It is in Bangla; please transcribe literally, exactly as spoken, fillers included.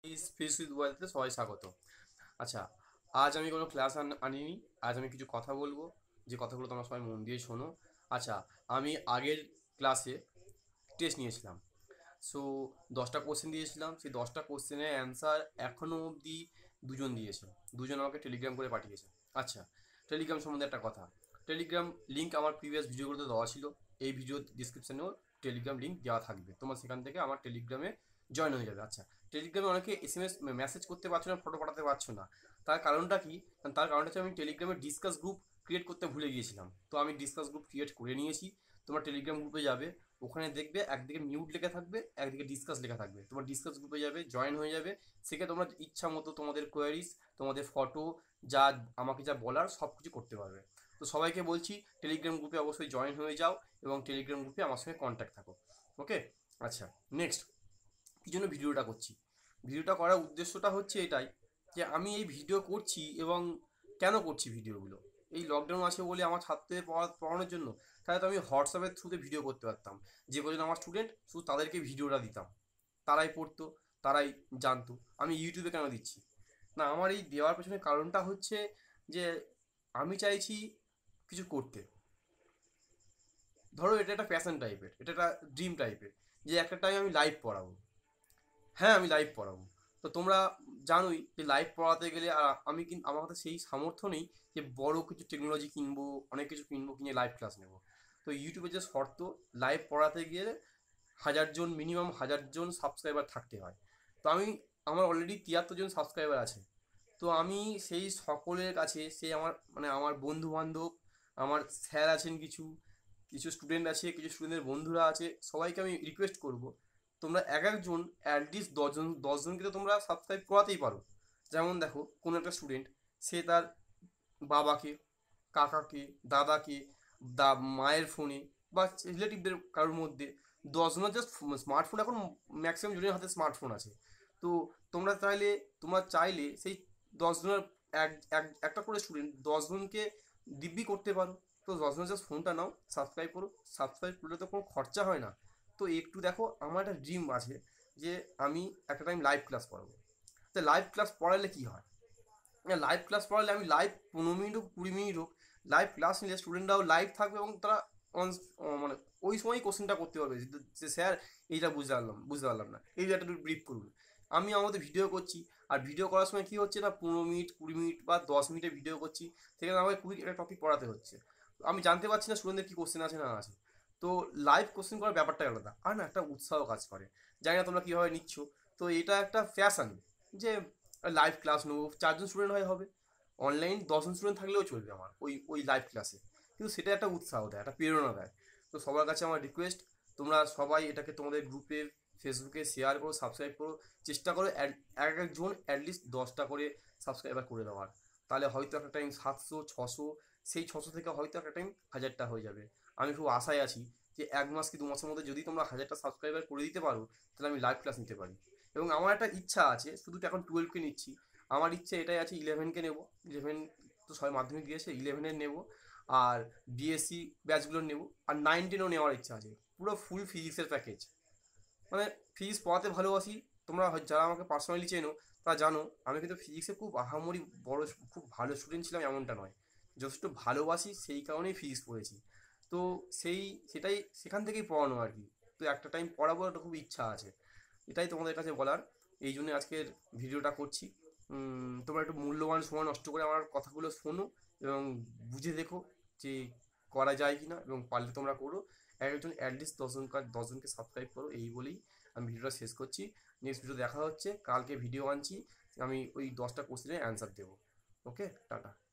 ফিজ উইথ ওয়েলথে সবাই স্বাগত। আচ্ছা, আজ আমি কোনো ক্লাস আনিনি। আজ আমি কিছু কথা বলবো, যে কথাগুলো তোমরা সবাই মন দিয়ে শোনো। আচ্ছা, আমি আগের ক্লাসে টেস্ট নিয়েছিলাম। সো দশটা কোশ্চেন দিয়েছিলাম, সেই দশটা কোশ্চেনের অ্যান্সার এখনও অবধি দুজন দিয়েছে। দুজন আমাকে টেলিগ্রাম করে পাঠিয়েছে। আচ্ছা, টেলিগ্রাম সম্বন্ধে একটা কথা। টেলিগ্রাম লিঙ্ক আমার প্রিভিয়াস ভিডিওগুলোতে দেওয়া ছিল। এই ভিডিও ডিসক্রিপশানেও টেলিগ্রাম লিঙ্ক দেওয়া থাকবে, তোমার সেখান থেকে আমার টেলিগ্রামে জয়েন হয়ে যাবে। আচ্ছা, টেলিগ্রামে অনেকে এস এম এস মেসেজ করতে পারছো না, ফটো পাঠাতে পারছো না। তার কারণটা কি? তার কারণটা হচ্ছে আমি টেলিগ্রামে ডিসকাস গ্রুপ ক্রিয়েট করতে ভুলে গিয়েছিলাম। তো আমি ডিসকাস গ্রুপ ক্রিয়েট করে নিয়েছি। তোমার টেলিগ্রাম গ্রুপে যাবে, ওখানে দেখবে একদিকে মিউট লেখা থাকবে, একদিকে ডিসকাস লেখা থাকবে। তোমার ডিসকাস গ্রুপে যাবে, জয়েন হয়ে যাবে। সেখানে তোমরা ইচ্ছা মতো তোমাদের কোয়ারিজ, তোমাদের ফটো, যা আমাকে যা বলার সব কিছু করতে পারবে। তো সবাইকে বলছি, টেলিগ্রাম গ্রুপে অবশ্যই জয়েন হয়ে যাও এবং টেলিগ্রাম গ্রুপে আমার সঙ্গে কন্ট্যাক্ট থাকো। ওকে। আচ্ছা, নেক্সট কী জন্য ভিডিওটা করছি? ভিডিওটা করার উদ্দেশ্যটা হচ্ছে এটাই, যে আমি এই ভিডিও করছি এবং কেন করছি ভিডিওগুলো। এই লকডাউন আছে বলে আমার ছাত্রদের পড়া পড়ানোর জন্য। তাহলে তো আমি হোয়াটসঅ্যাপের থ্রুতে ভিডিও করতে পারতাম। যে কজন আমার স্টুডেন্ট, শুধু তাদেরকে ভিডিওটা দিতাম, তারাই পড়তো, তারাই জানতো। আমি ইউটিউবে কেন দিচ্ছি না? আমার এই দেওয়ার পেছনে কারণটা হচ্ছে যে আমি চাইছি কিছু করতে। ধরো এটা একটা প্যাশন টাইপের, এটা একটা ড্রিম টাইপের, যে একটা টাইম আমি লাইভ পড়াবো। হ্যাঁ, আমি লাইভ পড়াবো। তো তোমরা জানোই যে লাইভ পড়াতে গেলে আর আমি কিন্তু আমার হাতে সেই সামর্থ্য নেই যে বড় কিছু টেকনোলজি কিনবো, অনেক কিছু কিনবো, কিনে লাইভ ক্লাস নেবো। তো ইউটিউবে যে শর্ত, লাইভ পড়াতে গিয়ে হাজার জন, মিনিমাম হাজার জন সাবস্ক্রাইবার থাকতে হয়। তো আমি, আমার অলরেডি তিয়াত্তর জন সাবস্ক্রাইবার আছে। তো আমি সেই সকলের কাছে, সেই আমার মানে আমার বন্ধু বান্ধব, আমার স্যার আছেন, কিছু কিছু স্টুডেন্ট আছে, কিছু স্টুডেন্টের বন্ধুরা আছে, সবাইকে আমি রিকোয়েস্ট করব, তোমরা এক একজন অ্যাটলিস্ট দশজন দশজনকে তো তোমরা সাবস্ক্রাইব করাতেই পারো। যেমন দেখো, কোনো একটা স্টুডেন্ট, সে তার বাবাকে, কাকাকে, দাদাকে, দা মায়ের ফোনে বা রিলেটিভদের কারোর মধ্যে, দশজনের জাস্ট স্মার্টফোন, এখন ম্যাক্সিমাম জনের হাতে স্মার্টফোন আছে। তো তোমরা চাইলে তোমরা চাইলে সেই দশজনের এক এক- একটা করে স্টুডেন্ট দশজনকে দিব্যি করতে পারো। তো দশজনের জাস্ট ফোনটা নাও, সাবস্ক্রাইব করো। সাবস্ক্রাইব করলে তো কোনো খরচা হয় না। তো একটু দেখো, আমার একটা ড্রিম আছে যে আমি একটা টাইম লাইভ ক্লাস পড়াবো। তো লাইভ ক্লাস পড়ালে কি হয়? লাইভ ক্লাস পড়ালে আমি লাইভ পনেরো মিনিট হোক, কুড়ি মিনিট হোক, লাইভ ক্লাস নিলে স্টুডেন্টরাও লাইভ থাকবে এবং তারা অন মানে ওই সময়ই কোশ্চেনটা করতে পারবে, যে যে স্যার এইটা বুঝতে পারলাম বুঝতে পারলাম না, এই একটা ব্রিফ করুন। আমি আমাদের ভিডিও করছি, আর ভিডিও করার সময় কী হচ্ছে না, পনেরো মিনিট, কুড়ি মিনিট বা দশ মিনিটের ভিডিও করছি, সেখানে আমাকে কুড়ি একটা টপিক পড়াতে হচ্ছে। আমি জানতে পারছি না স্টুডেন্টদের কী কোশ্চেন আছে না আছে। তো লাইভ কোশ্চেন করার ব্যাপারটাই আলাদা, আর না একটা উৎসাহ কাজ করে। জানি না তোমরা কীভাবে নিচ্ছ। তো এটা একটা ফ্যাশন, যে লাইভ ক্লাস নেবো, চারজন স্টুডেন্ট হয় হবে, অনলাইন দশজন স্টুডেন্ট থাকলেও চলবে আমার ওই ওই লাইভ ক্লাসে। কিন্তু সেটা একটা উৎসাহ দেয়, একটা প্রেরণা দেয়। তো সবার কাছে আমার রিকোয়েস্ট, তোমরা সবাই এটাকে তোমাদের গ্রুপে, ফেসবুকে শেয়ার করো, সাবস্ক্রাইব করো। চেষ্টা করো এক একজন অ্যাটলিস্ট দশটা করে সাবস্ক্রাইবার করে দেওয়ার। তাহলে হয়তো একটা টাইম সাতশো, ছশো, সেই ছশো থেকে হয়তো একটা টাইম হাজারটা হয়ে যাবে। আমি খুব আশায় আছি যে এক মাস কি দু মাসের মধ্যে যদি তোমরা হাজারটা সাবস্ক্রাইবার করে দিতে পারো, তাহলে আমি লাইভ ক্লাস নিতে পারি। এবং আমার একটা ইচ্ছা আছে, শুধু তো এখন টুয়েলভকে নিচ্ছি, আমার ইচ্ছে এটাই আছে, ইলেভেনকে নেব। ইলেভেন তো সবাই মাধ্যমিক দিয়েছে, ইলেভেনের নেব, আর বিএসসি ব্যাচগুলোর নেব, আর নাইন টেনও নেওয়ার ইচ্ছা আছে, পুরো ফুল ফিজিক্সের প্যাকেজ। মানে ফিজিক্স পড়াতে ভালোবাসি। তোমরা হয়- যারা আমাকে পার্সোনালি চেনো তারা জানো, আমি কিন্তু ফিজিক্সে খুব আহামরি বড়, খুব ভালো স্টুডেন্ট ছিলাম এমনটা নয়। যথেষ্ট ভালোবাসি, সেই কারণেই ফিজিক্স পড়েছি। তো সেই সেটাই সেখান থেকেই পড়ানো আর কি। তো একটা টাইম পড়াবো, একটা খুব ইচ্ছা আছে। এটাই তোমাদের কাছে বলার, এই জন্য আজকের ভিডিওটা করছি। উম, তোমরা একটু মূল্যবান সময় নষ্ট করে আমার কথাগুলো শোনো এবং বুঝে দেখো যে করা যায় কি না, এবং পারলে তোমরা করো। এক একজন অ্যাটলিস্ট দশজন দশজনকে সাবস্ক্রাইব করো, এই বলেই আমি ভিডিওটা শেষ করছি। নেক্সট ভিডিও দেখা হচ্ছে, কালকে ভিডিও আনছি, আমি ওই দশটা কোশ্চেনের অ্যান্সার দেবো। Okay, tata.